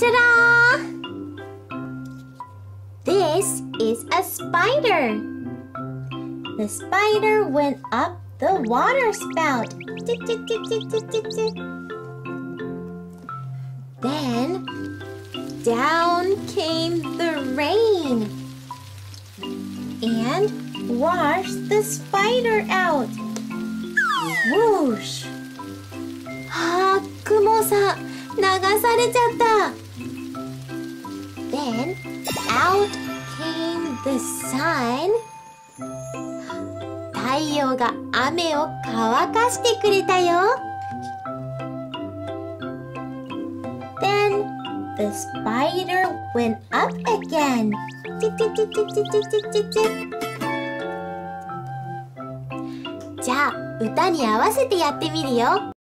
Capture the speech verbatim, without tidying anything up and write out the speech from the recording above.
Ta-da! This is a spider. The spider went up the water spout. Tick, tick, tick, tick, tick, tick, tick. Then down came the rain and washed the spider out. Whoosh! あー、クモさん、流されちゃった。Then out came the sun. 太陽が雨を乾かしてくれたよ。Then the spider went up again. チッチッチッチッチッチッチッチッチッ。じゃあ歌に合わせてやってみるよ。